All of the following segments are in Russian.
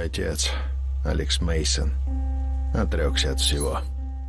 Мой отец, Алекс Мейсон, отрекся от всего.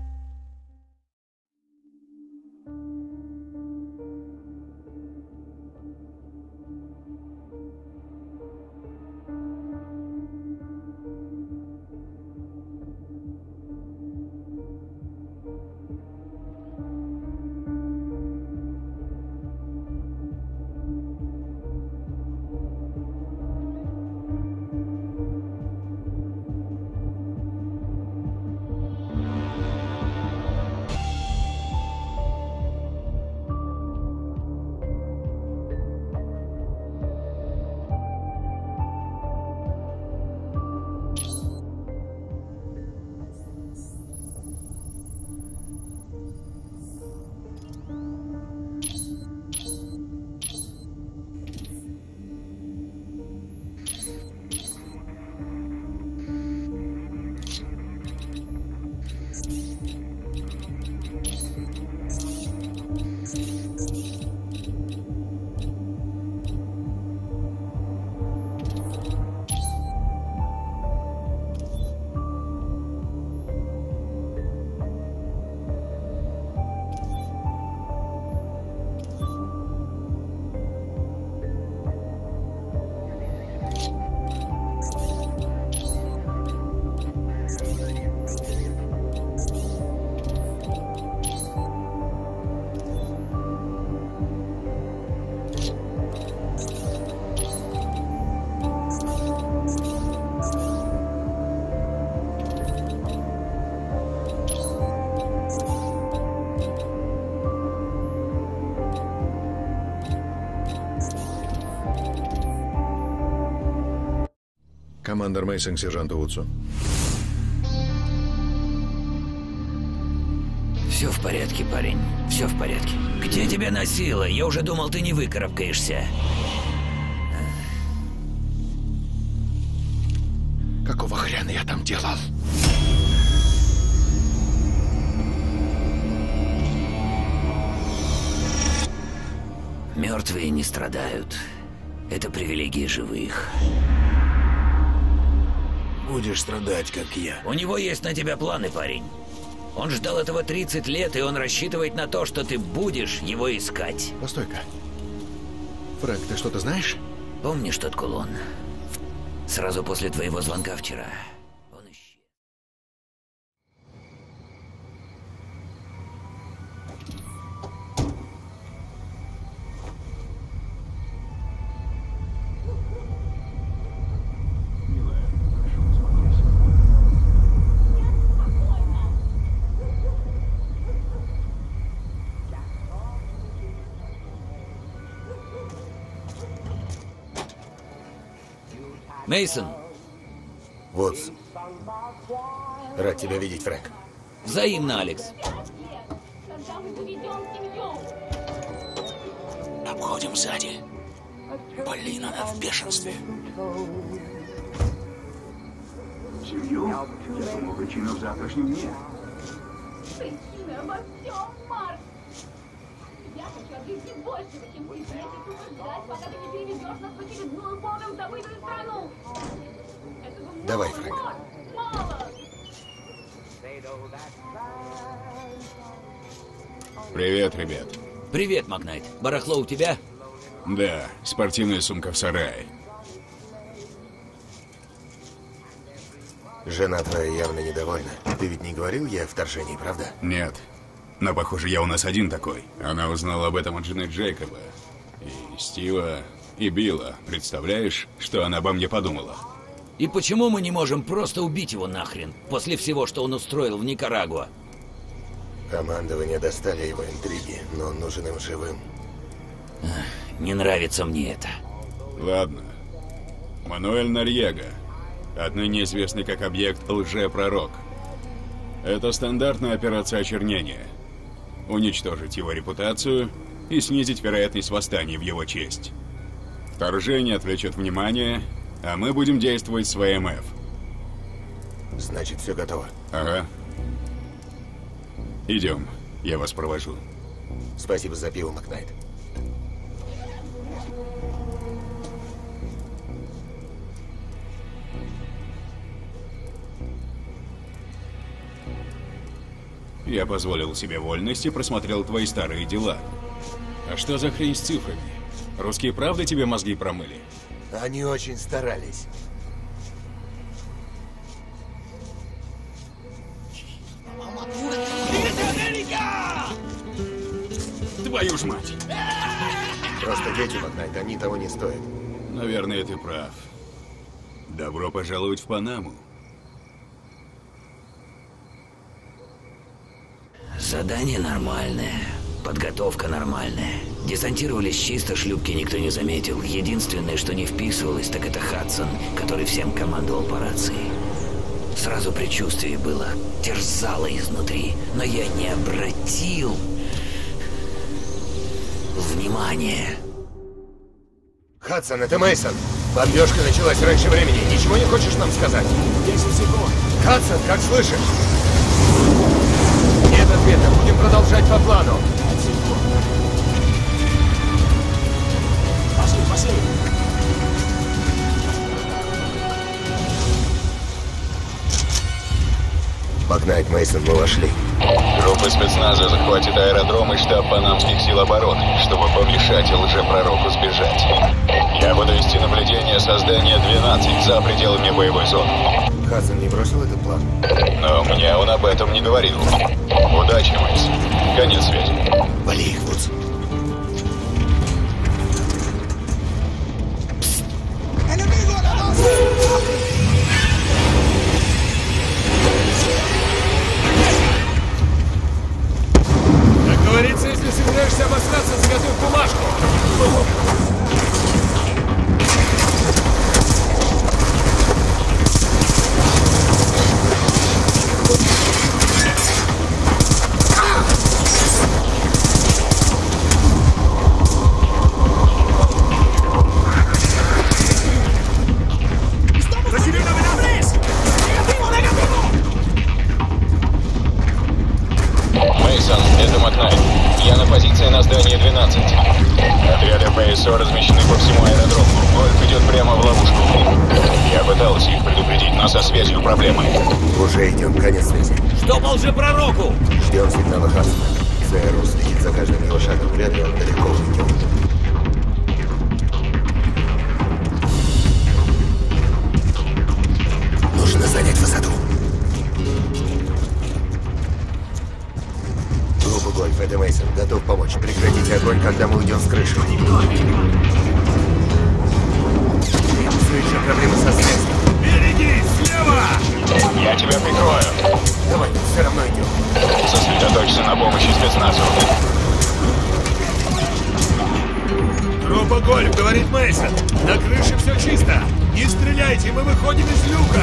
Командор Мейсон к сержанту Вудсу. Все в порядке, парень. Все в порядке. Где тебя носило? Я уже думал, ты не выкарабкаешься. Какого хрена я там делал? Мертвые не страдают. Это привилегия живых. Будешь страдать, как я. У него есть на тебя планы, парень. Он ждал этого 30 лет, и он рассчитывает на то, что ты будешь его искать. Постой-ка. Фрэнк, ты что-то знаешь? Помнишь тот кулон? Сразу после твоего звонка вчера. Он исчез. Мейсон. Вот. Рад тебя видеть, Фрэнк. Взаимно, Алекс. Обходим сзади. Блин, она в бешенстве. Серьезно? Я думал, причина в завтрашнем дне. Причина во всем, Марк! Я хочу от жизни большего, чем сидеть и тупо ждать, пока ты не переведешь нас в очередную богом забытую страну! Давай, Фрэнк. Мало! Привет, ребят. Привет, Макнайт. Барахло у тебя? Да, спортивная сумка в сарае. Жена твоя явно недовольна. Ты ведь не говорил ей о вторжении, правда? Нет. Но, похоже, я у нас один такой. Она узнала об этом от жены Джейкоба. И Стива, и Билла. Представляешь, что она обо мне подумала? И почему мы не можем просто убить его нахрен, после всего, что он устроил в Никарагуа? Командование достали его интриги, но он нужен им живым. Не нравится мне это. Ладно. Мануэль Норьего, отныне известный как объект лжепророк. Это стандартная операция очернения. Уничтожить его репутацию и снизить вероятность восстания в его честь. Вторжение отвлечет внимание, а мы будем действовать с ВМФ. Значит, все готово. Ага. Идем, я вас провожу. Спасибо за пиво, Макнайт. Я позволил себе вольность и просмотрел твои старые дела. А что за хрень с цифрами? Русские правда тебе мозги промыли? Они очень старались. Твою ж мать! Просто дети, Макнайт, они того не стоят. Наверное, ты прав. Добро пожаловать в Панаму. Задание нормальное, подготовка нормальная. Десантировались чисто, шлюпки никто не заметил. Единственное, что не вписывалось, так это Хадсон, который всем командовал по рации. Сразу предчувствие было, терзало изнутри, но я не обратил внимания. Хадсон, это Мейсон. Бомбежка началась раньше времени. Ничего не хочешь нам сказать? 10 секунд. Хадсон, как слышишь? Нет ответа. Будем продолжать по плану. 5 секунд. Пошли, пошли. Макнайт, Мейсон, мы вошли. Группа спецназа захватит аэродром и штаб панамских сил обороны, чтобы помешать лжепророку сбежать. Я буду вести наблюдение со здания 12 за пределами боевой зоны. Хадсон не бросил этот план? Но мне он об этом не говорил. Удачи, Мейс. Конец связи. Вали их, Вудс. Как говорится, если собираешься обосраться, заготовь бумажку. Мейсон, это Макнайт. Я на позиции на здании 12. Отряды ПСО размещены по всему аэродрому. Гольф идет прямо в ловушку. Я пытался их предупредить, но со связью проблемы. Уже идем, конец связи. Что по лжепророку? Ждем сигнала Хадсона. ЦРУ следит за каждым его шагом. Вряд ли он далеко уйдет. Нужно занять высоту. Группа Гольф, это Мейсон. Готов помочь. Прекратите огонь, когда мы уйдем с крыши. Все еще проблемы со связью. Береги, слева! Я тебя прикрою. Давай, все равно идем. Сосредоточься на помощи спецназу. Группа Гольф, говорит Мейсон. На крыше все чисто. Не стреляйте, мы выходим из люка.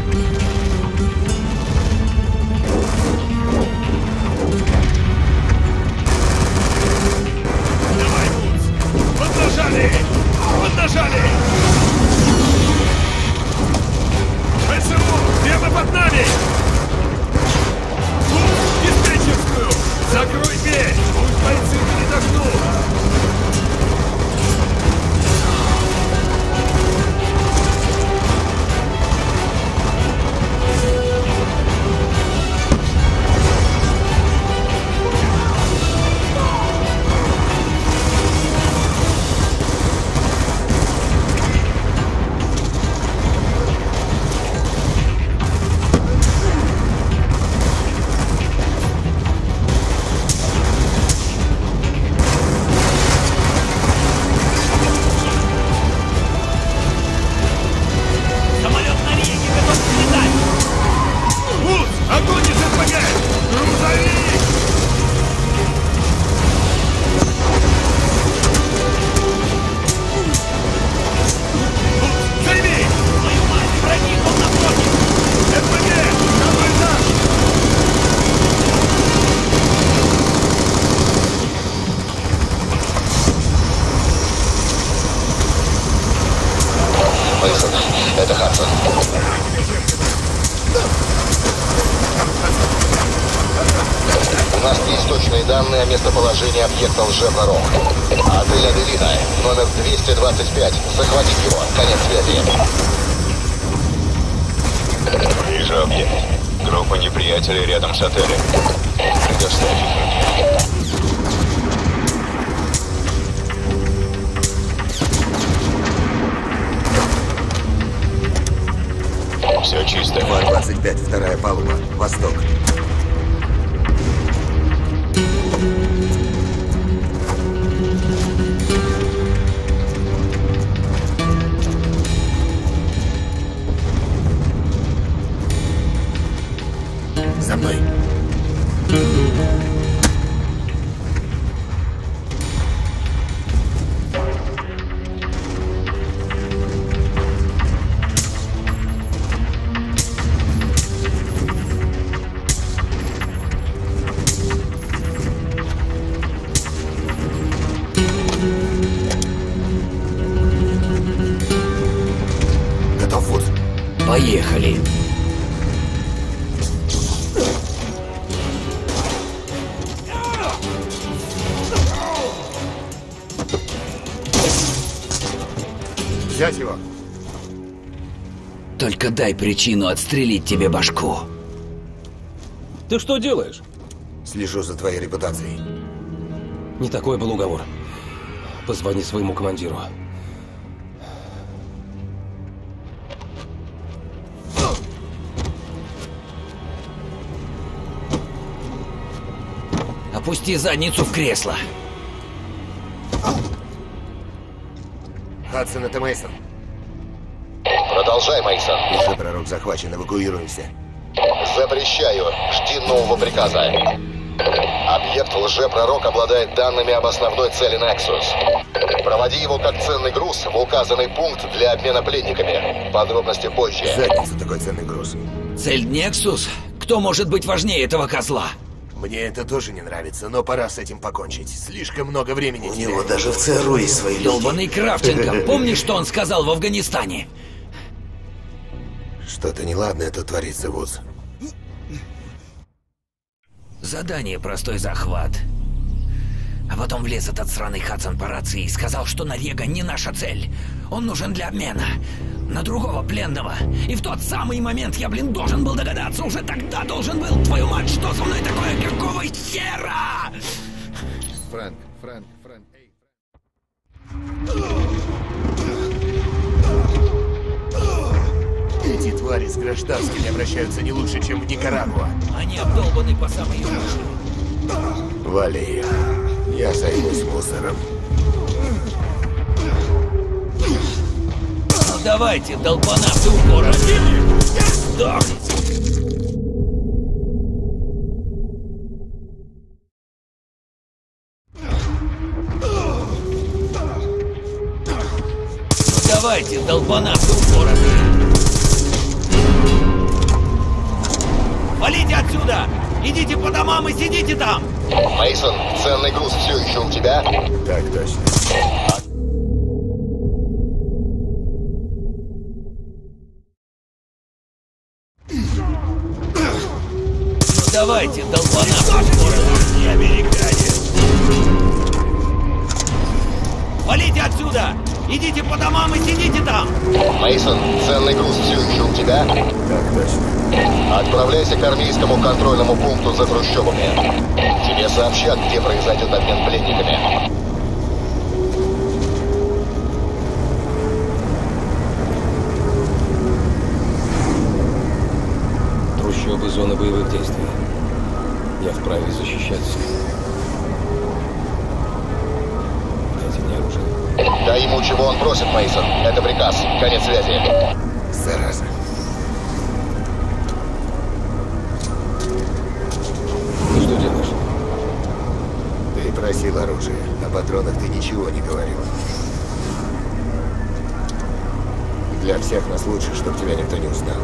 Давай, Вудс. Поднажали! Поднажали! ПСУ, прямо под нами! Вудс, диспетчерскую! Закрой дверь! Пусть бойцы передохнут! Самолет на рейде готов взлетать! Вудс, огонь из РПГ! Грузовик! Вудс, займи! Твою мать, враги, он напротив! РПГ! Второй этаж! Мейсон, это Хадсон. У нас есть точные данные о местоположении объекта лжепророк. Отель Аделина, номер 225. Захватить его. Конец связи. Вижу объект. Группа неприятелей рядом с отелем. Предоставь их мне. Все чисто. 2-25, вторая палуба. Восток. За мной. Готов, Вуд. Поехали. Взять его. Только дай причину отстрелить тебе башку. Ты что делаешь? Слежу за твоей репутацией. Не такой был уговор. Позвони своему командиру. Опусти задницу в кресло. Хадсон, это Мейсон. Продолжай, Мейсон. Уже пророк захвачен, эвакуируемся. Запрещаю. Жди нового приказа. Объект лжепророк обладает данными об основной цели Nexus. Проводи его как ценный груз в указанный пункт для обмена пленниками. Подробности позже. Задница такой ценный груз. Цель Nexus? Кто может быть важнее этого козла? Мне это тоже не нравится, но пора с этим покончить. Слишком много времени. У него даже в ЦРУ есть свои люди. Долбаный Кравченко. Помнишь, что он сказал в Афганистане? Что-то неладное тут творится, Вуз. Задание простой захват. А потом влез этот сраный Хадсон по рации и сказал, что Норьега не наша цель. Он нужен для обмена. На другого пленного. И в тот самый момент я, должен был догадаться. Уже тогда должен был. Твою мать, что со мной такое? Какого хера? Фрэнк, эй. Эти твари с гражданскими обращаются не лучше, чем в Никарагуа. Они обдолбаны по самой уши. Вали. Я займусь мусором. Ну давайте, долбанавцы, упора. Сдохните. Ну давайте, долбанавцы, упора. Валите отсюда! Идите по домам и сидите там! Мейсон, ценный груз все еще у тебя? Так точно. Давайте, долбанавцы, не американец! Валите отсюда! Идите по домам и сидите там! Мейсон, ценный груз все еще у тебя? Так точно. Отправляйся к армейскому контрольному пункту за трущобами. Тебе сообщат, где произойдет обмен пленниками. Трущобы — зона боевых действий. Я вправе защищаться. Дайте мне оружие. Дай ему, чего он просит, Мейсон. Это приказ. Конец связи. Зараза. Ты что делаешь? Ты просил оружие. О патронах ты ничего не говорил. Для всех нас лучше, чтобы тебя никто не узнал.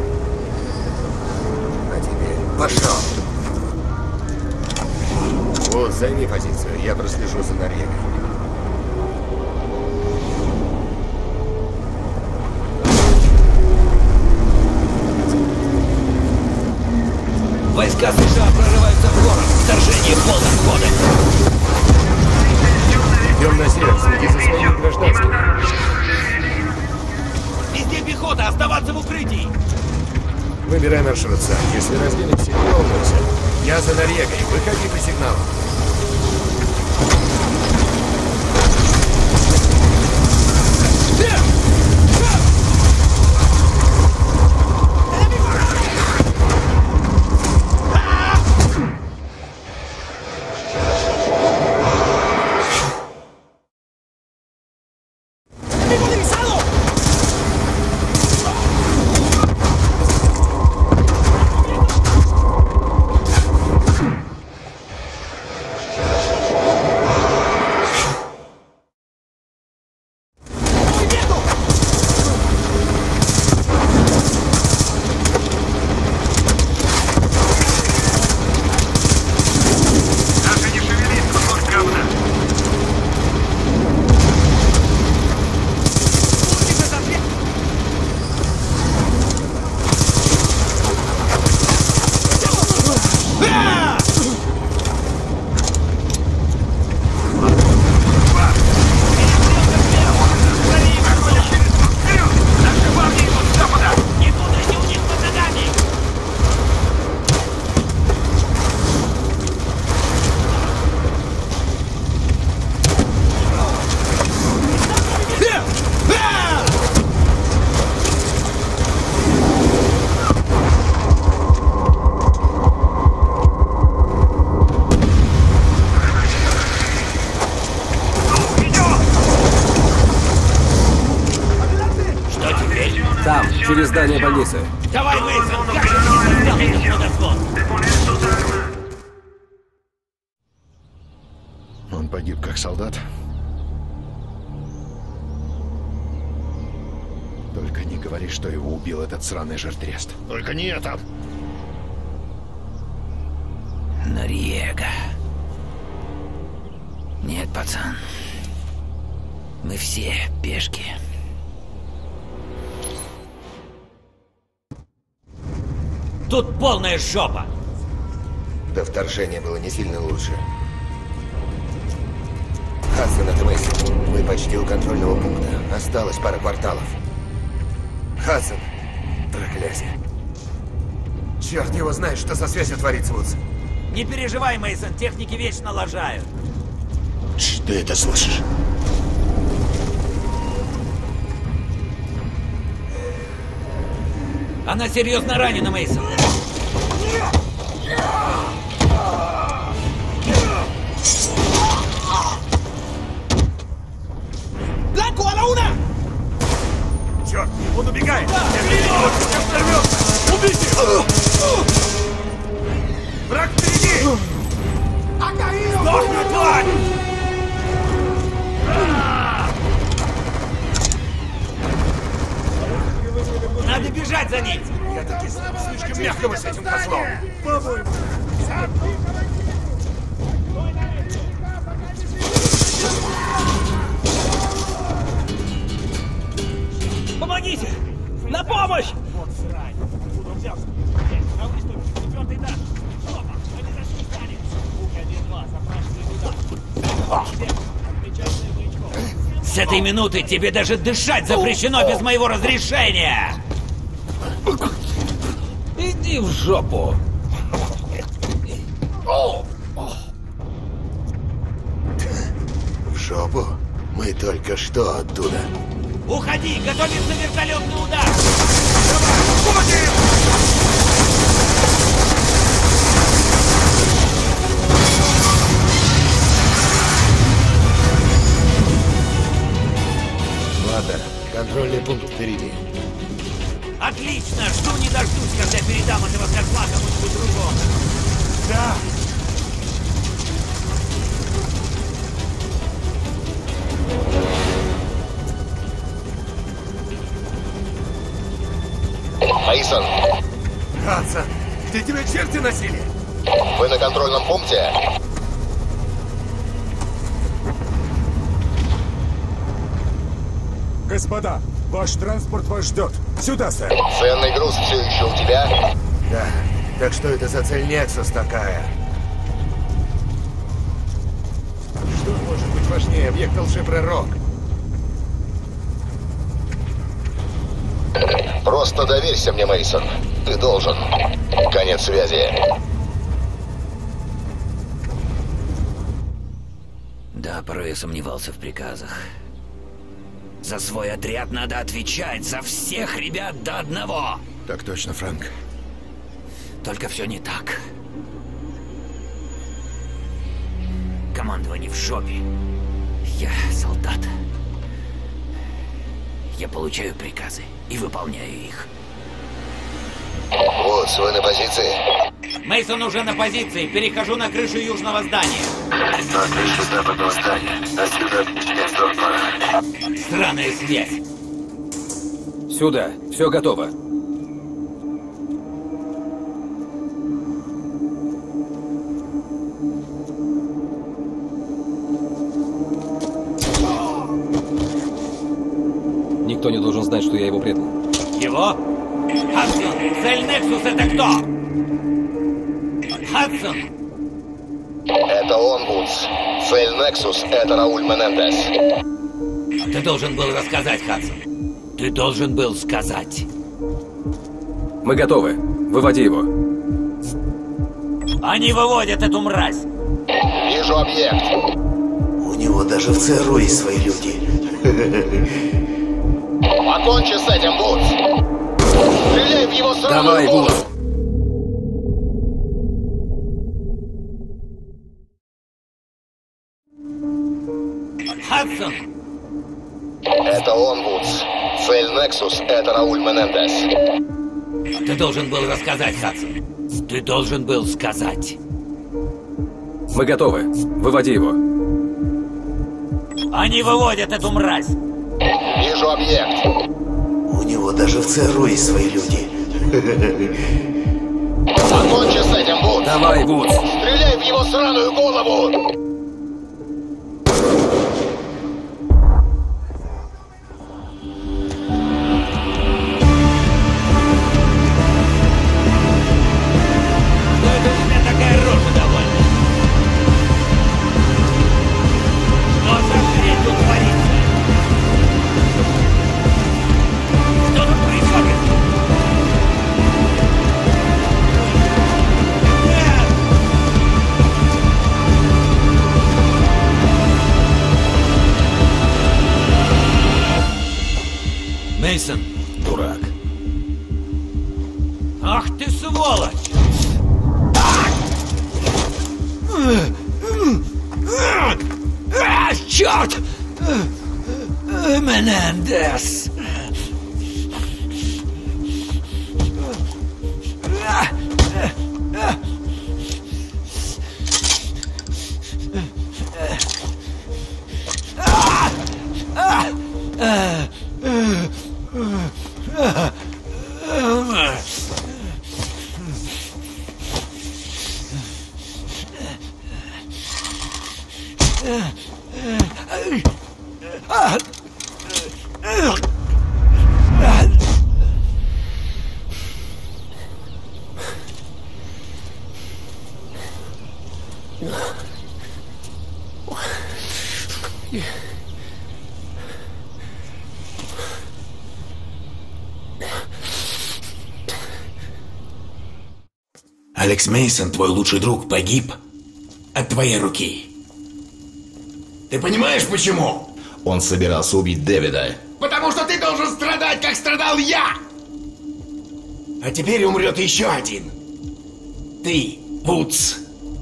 А теперь пошел! Вот, займи позицию. Я прослежу за Норьегой. Войска США прорываются в город. Вторжение полным ходом. Идем на север. Следи за своими гражданскими. Везде пехота. Оставаться в укрытии. Мы Набирай маршрут сам. Если разделимся, не волнуйся. Я за Норьегой. Выходи по сигналу. Через здание больницы. Давай, Мейсон, как же не заснял этот водослов? Он погиб как солдат. Только не говори, что его убил этот сраный жертрест. Только не это! Норьега. Нет, пацан. Мы все пешки. Тут полная жопа! До вторжения было не сильно лучше. Хадсон, это Мейсон. Мы почти у контрольного пункта. Осталось пара кварталов. Хадсон. Проклятие. Черт его знает, что со связью творится, Вудс. Не переживай, Мейсон, техники вечно лажают. Ты это слышишь? Она серьезно ранена, Мейсон. Бланку, а лауна! Черт, он убегает! Убейте его! Враг впереди! Сдохни, тварь! Надо бежать за ним! Я таки слишком мягко мы с этим козлом. Помогите! На помощь! С этой минуты тебе даже дышать запрещено без моего разрешения! Иди в жопу! В жопу? Мы только что оттуда. Уходи! Готовится вертолетный удар! Ладно, контрольный пункт впереди. Отлично! Жду не дождусь, когда передам этого козла кому-нибудь другому. Да! Мейсон, Хадсон, где тебя черти носили? вы на контрольном пункте? Господа, ваш транспорт вас ждет. Сюда, сэр. Ценный груз все еще у тебя? Да. Так что это за цель Нексус такая? Что может быть важнее объекта лжепророк? Просто доверься мне, Мейсон. Ты должен. Конец связи. Да, порой я сомневался в приказах. За свой отряд надо отвечать, за всех ребят до одного. Так точно, Фрэнк. Только все не так. Командование в жопе. Я солдат. Я получаю приказы и выполняю их. Вудс, вы на позиции? Мейсон уже на позиции. Перехожу на крышу южного здания. На крышу западного здания. Отсюда пара. Странная связь. Сюда. Все готово. Никто не должен знать, что я его предал. Его? Хадсон, цель Нексус это кто? Хадсон! Это он, Вудс. Цель Нексус — это Рауль Менендес. Ты должен был рассказать, Хадсон. Ты должен был сказать. Мы готовы. Выводи его. Они выводят эту мразь. Вижу объект. У него даже в ЦРУ есть свои люди. Покончи с этим, Вудс. Стреляй в его сраную Давай, голову. Вудс. Хадсон! Это он, Вудс. Цель Нексус — это Рауль Менендес. Ты должен был рассказать, Хадсон. Ты должен был сказать. Мы готовы. Выводи его. Они выводят эту мразь. Вижу объект. У него даже в ЦРУ есть свои люди. Покончи с этим, Вудс. Давай, Вудс. Стреляй в его сраную голову. Что это у тебя такая рожа довольно? Что за хрень тут творится? Что тут происходит? Нет! Мейсон, Дурак. ах ты сволочь! Черт! Менендес! Алекс Мейсон, твой лучший друг, погиб от твоей руки. Ты понимаешь, почему? Он собирался убить Дэвида. Потому что ты должен страдать, как страдал я! А теперь умрет еще один. Ты, Вудс.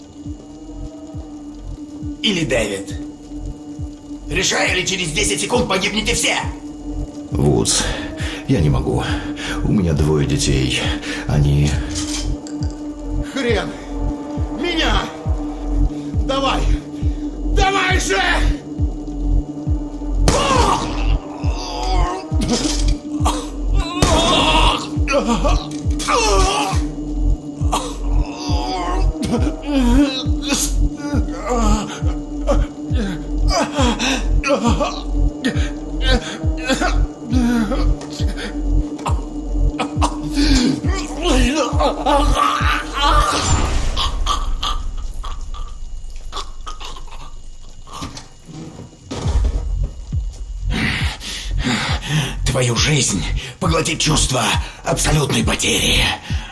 Или Дэвид. Решай, или через 10 секунд погибнете все! Вудс, я не могу. У меня 2 детей. Они... Хрен! Меня! Давай! Давай же! твою жизнь поглотит чувство абсолютной потери.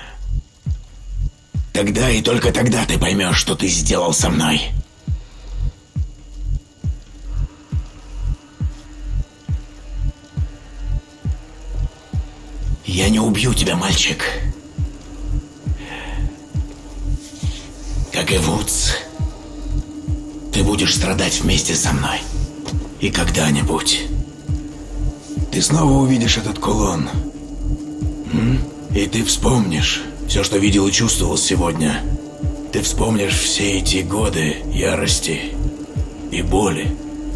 Тогда и только тогда ты поймешь, что ты сделал со мной. Я не убью тебя, мальчик. Как и Вудс, ты будешь страдать вместе со мной. И когда-нибудь ты снова увидишь этот кулон. И ты вспомнишь все, что видел и чувствовал сегодня. Ты вспомнишь все эти годы ярости и боли.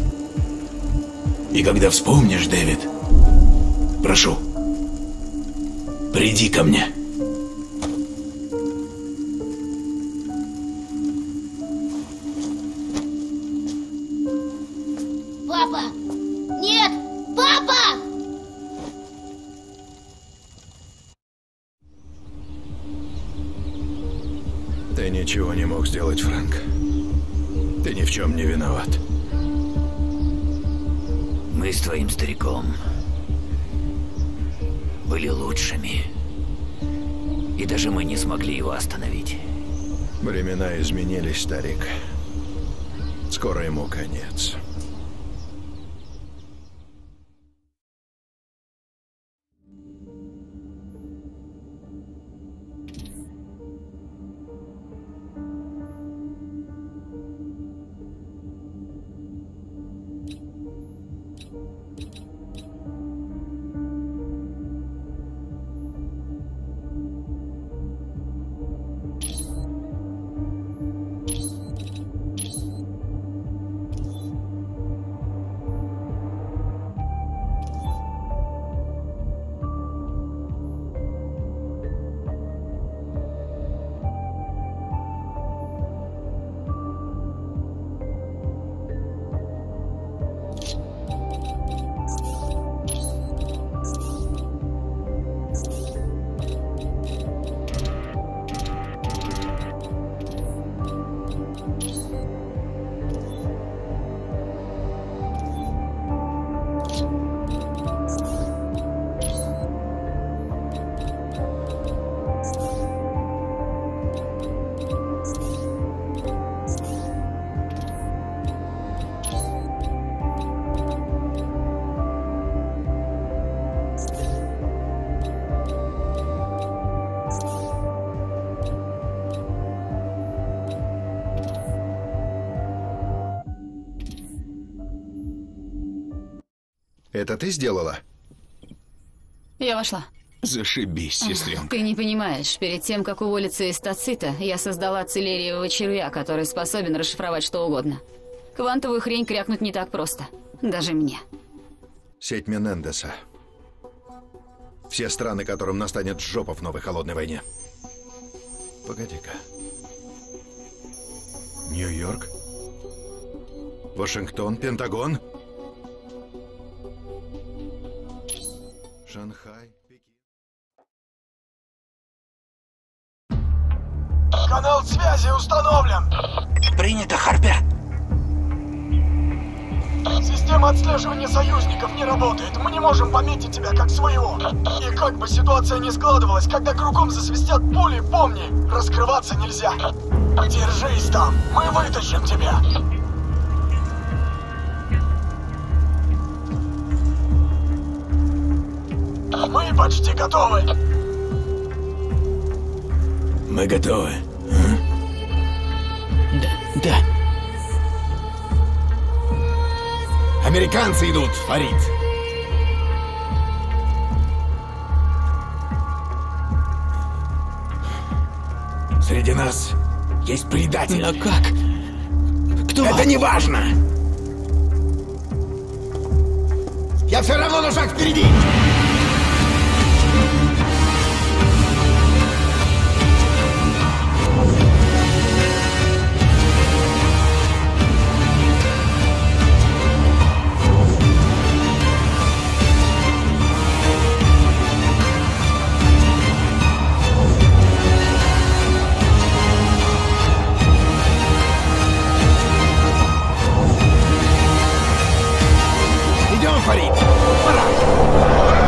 И когда вспомнишь, Дэвид, прошу, приди ко мне. Папа! Нет! Папа! Ты ничего не мог сделать, Фрэнк. Ты ни в чем не виноват. Мы с твоим стариком были лучшими. И даже мы не смогли его остановить. Времена изменились, старик. Скоро ему конец. Это ты сделала? Я вошла. Зашибись, сестренка. Ты не понимаешь, перед тем, как уволиться из Тацита, я создала целериевого червя, который способен расшифровать что угодно. Квантовую хрень крякнуть не так просто. Даже мне. Сеть Менендеса. Все страны, которым настанет жопа в новой холодной войне. Погоди-ка. Нью-Йорк? Вашингтон? Пентагон? Шанхай? Канал связи установлен. Принято, Харпер. Система отслеживания союзников не работает. Мы не можем пометить тебя как своего. И как бы ситуация ни складывалась, когда кругом засвистят пули, помни, раскрываться нельзя. Держись там, мы вытащим тебя. Мы почти готовы. Мы готовы. Да. Американцы идут, Фарид. Среди нас есть предатель. А как? Кто? Это не важно. Я все равно на шаг впереди. Идем, Фарид. Пора.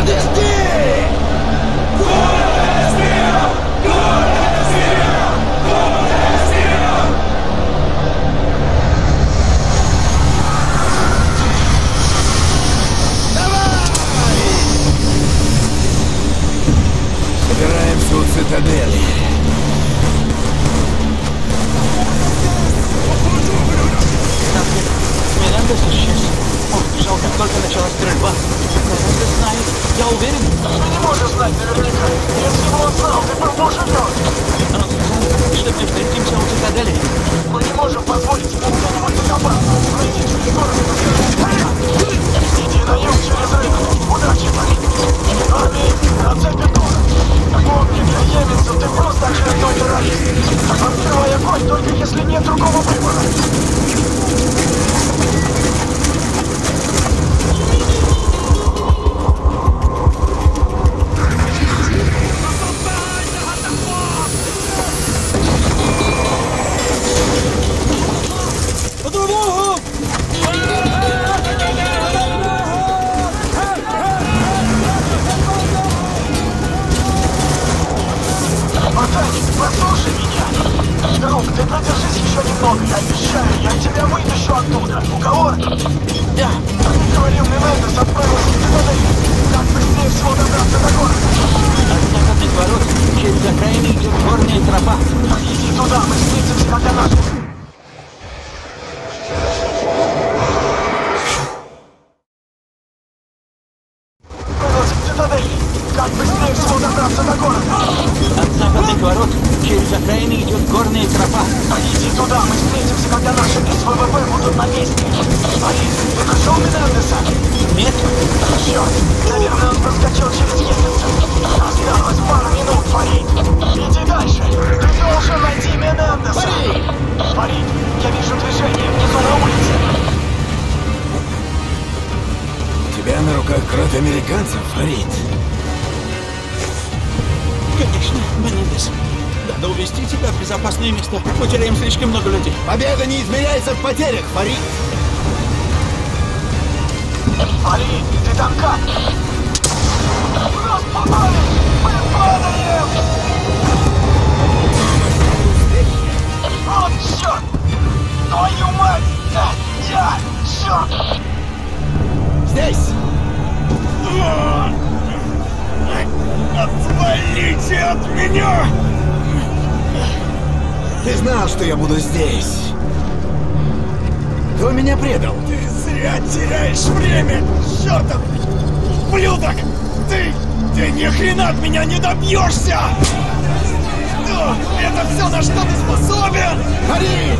Подожди! Собираемся у цитадели. Мирандес исчез. Он бежал, как только началась стрельба. Мирандес знает. Я уверен. Ты не можешь знать наверняка. Если бы он знал, ты был бы уже мертв. Он сказал, что мы встретимся у цитадели. Мы не можем позволить ему где-нибудь закопаться. Пройди через город и поскорее. Иди на юг через рынок. Удачи, парень. Армии оцепит город. Помни, для йеменцев ты просто очередной террорист. Открывай огонь, только если нет другого выбора. Послушай меня. Друг, ты продержись еще немного, я обещаю, я тебя вытащу оттуда. Уговор? Да. Говорил, Мирандес отправился в цитадель. Как быстрее всего добраться до города? От западных ворот через окраины идет горная тропа. Иди туда, мы встретимся, когда наши. Отправился к цитадели. Как быстрее всего добраться до города? От западных ворот через окраины идет горная тропа. Иди туда, мы встретимся, когда наши СВВП будут на месте. Борис, ты нашел Мирандеса? Нет. Черт, наверное, он проскочил через Йеменцев. Осталось пару минут, Фарид. Иди дальше. Ты должен найти Мирандеса. Фарид, я вижу движение внизу на улице. У тебя на руках кровь американцев, Фарид. Конечно, Мирандес. Надо увезти тебя в безопасное место. Мы теряем слишком много людей. Победа не измеряется в потерях, Фарид! Фарид, ты там как? Нас попали! Мы падаем! Вот черт! Твою мать! Черт! Здесь! Отвалите от меня! Ты знал, что я буду здесь. Кто меня предал? Ты зря теряешь время, чертов ублюдок! Ты ни хрена от меня не добьешься! Что? Это все, на что ты способен? Фарид!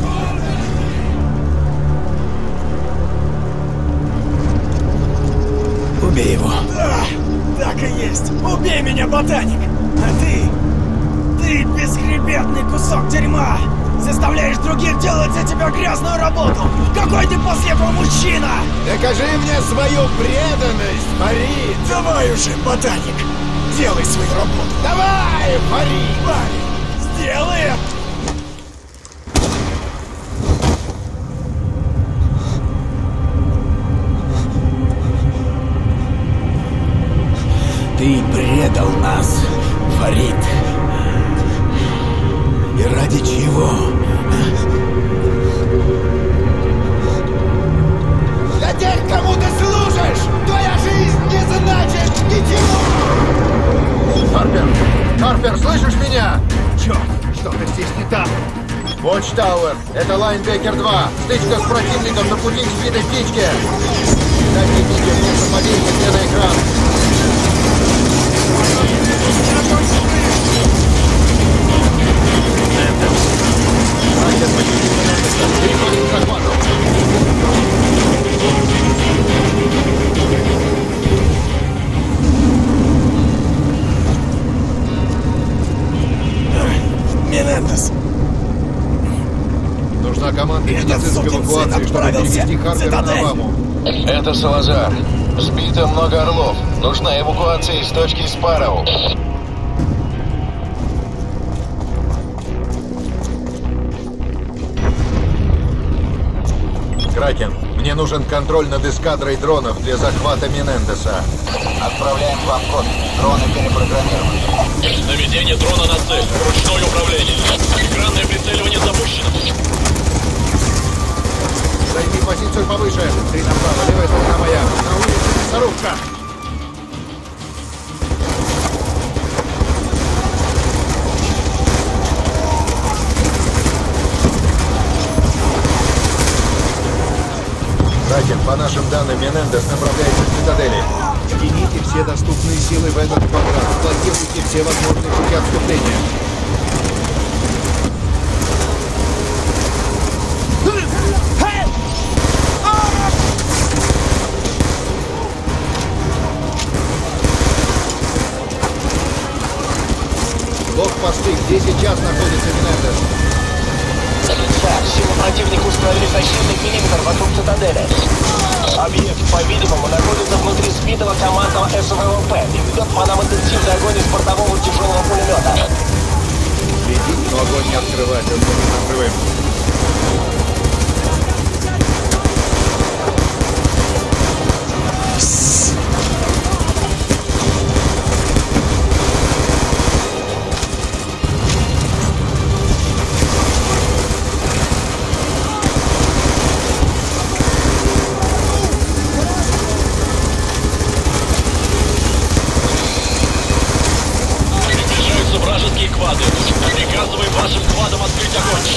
Убей его. Да, так и есть. Убей меня, ботаник! А ты бесхребетный кусок дерьма! Заставляешь других делать за тебя грязную работу! Какой ты после этого мужчина! Докажи мне свою преданность, Фарид! Давай уже, ботаник! Делай свою работу! Давай, Фарид! Парень, сделаем! Ты предал нас, Фарид. И ради чего? Для тех, кому ты служишь! Твоя жизнь не значит ничего! Харпер, слышишь меня? Черт, что-то здесь не так. Watch Tower, это Лайнбекер 2. Стычка с противником на пути к сбитой птичке. Дайте видео, нужно повесить мне на экран. Переходим к захвату. Мирандес! Нужна команда медицинской эвакуации, чтобы перевести Харпера на Обаму. Это Салазар. Сбито много орлов. Нужна эвакуация из точки Спарроу. Кракен, мне нужен контроль над эскадрой дронов для захвата Менендеса. Отправляем вам код. Дроны перепрограммированы. Наведение дрона на цель. Ручное управление. Экранное прицеливание запущено. Займи позицию повыше. 3 направо, левая сторона моя. На улице мясорубка. Кракен, по нашим данным, Менендес направляется к цитадели. Втяните все доступные силы в этот квадрат. Блокируйте все возможные пути отступления. Блокпосты, где сейчас находится Менендес? Сэр, силы противника установили защитный периметр вокруг цитадели. Объект, по-видимому, находится внутри сбитого командного СВВП и ведет по нам интенсивный огонь из бортового тяжелого пулемета. Следить, но огонь не открывать, он будет накрываем. Вражеские квады. Приказываем вашим квадам открыть огонь.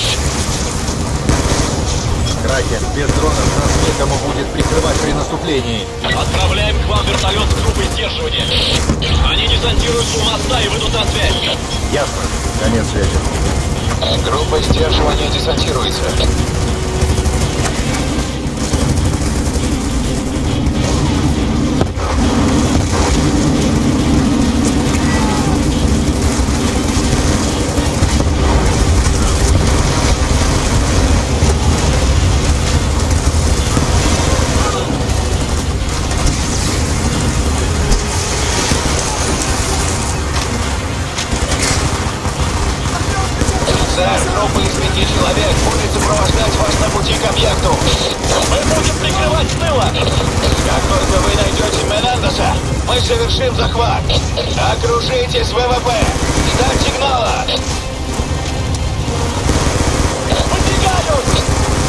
Кракен, без дронов нас некому будет прикрывать при наступлении. Отправляем к вам вертолет с группой сдерживания. Они десантируются у моста и выйдут на связь. Ясно. Конец связи. Группа сдерживания десантируется. Группа из 5 человек будет сопровождать вас на пути к объекту. Мы будем прикрывать с тыла. Как только вы найдете Менендеса, мы совершим захват. Окружите СВВП. Ждать сигнала. Подвигают!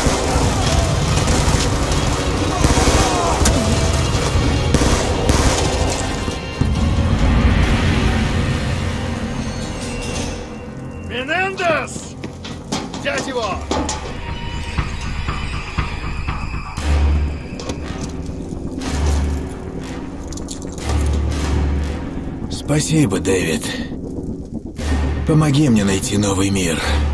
Менендес! Взять его! Спасибо, Дэвид. Помоги мне найти новый мир.